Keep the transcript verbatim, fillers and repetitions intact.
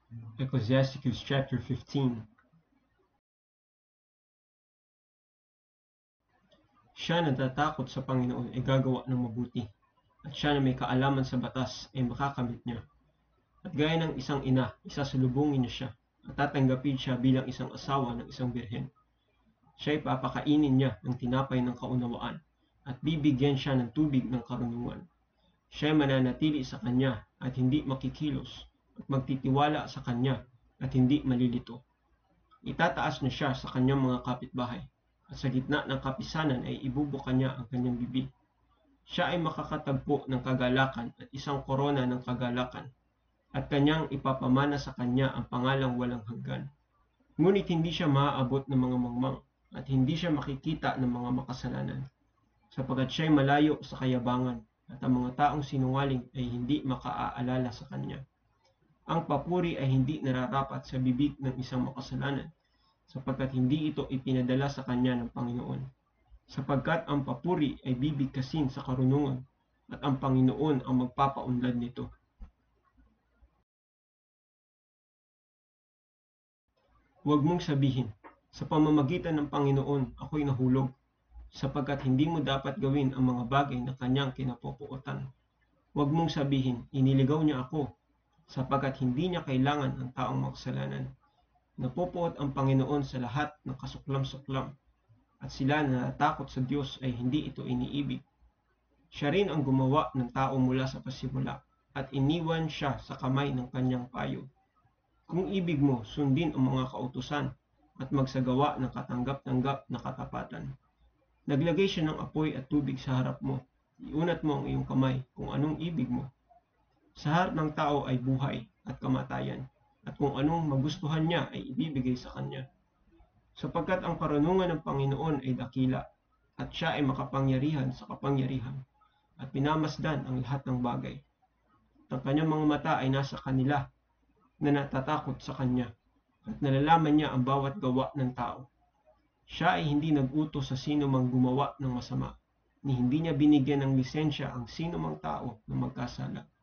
Ecclesiasticus chapter fifteen. Siya na natatakot sa Panginoon ay gagawa ng mabuti, at siya na may kaalaman sa batas ay makakamit niya. At gaya ng isang ina, isasalubungin niya siya, at tatanggapin siya bilang isang asawa ng isang birhen. Siya ay papakainin niya ng tinapay ng kaunawaan, at bibigyan siya ng tubig ng karunungan. Siya ay mananatili sa kanya at hindi makikilos, at magtitiwala sa kanya at hindi malilito. Itataas niya siya sa kanyang mga kapitbahay, at sa gitna ng kapisanan ay ibubuka niya ang kanyang bibig. Siya ay makakatagpo ng kagalakan at isang korona ng kagalakan, at kanyang ipapamana sa kanya ang pangalang walang hanggan. Ngunit hindi siya maaabot ng mga mangmang, at hindi siya makikita ng mga makasalanan, sapagkat siya ay malayo sa kayabangan, at ang mga taong sinungaling ay hindi makaaalala sa kanya. Ang papuri ay hindi nararapat sa bibig ng isang makasalanan, sapagkat hindi ito ipinadala sa kanya ng Panginoon. Sapagkat ang papuri ay bibigkasin sa karunungan, at ang Panginoon ang magpapaunlad nito. Huwag mong sabihin, sa pamamagitan ng Panginoon ako'y nahulog, sapagkat hindi mo dapat gawin ang mga bagay na kanyang kinapupuotan. Huwag mong sabihin, iniligaw niya ako, sapagkat hindi niya kailangan ang taong makasalanan. Napupuot ang Panginoon sa lahat ng kasuklam-suklam, at sila na natakot sa Diyos ay hindi ito iniibig. Siya rin ang gumawa ng tao mula sa pasimula, at iniwan siya sa kamay ng kanyang payo. Kung ibig mo, sundin ang mga kautusan, at magsagawa ng katanggap-tanggap na katapatan. Naglagay siya ng apoy at tubig sa harap mo. Iunat mo ang iyong kamay kung anong ibig mo. Sa harap ng tao ay buhay at kamatayan, at kung anong magustuhan niya ay ibibigay sa kanya. Sapagkat ang karunungan ng Panginoon ay dakila, at siya ay makapangyarihan sa kapangyarihan, at pinamasdan ang lahat ng bagay. At ang kanyang mga mata ay nasa kanila na natatakot sa kanya, at nalalaman niya ang bawat gawa ng tao. Siya ay hindi nag-utos sa sino mang gumawa ng masama, ni hindi niya binigyan ng lisensya ang sino mang tao na magkasala.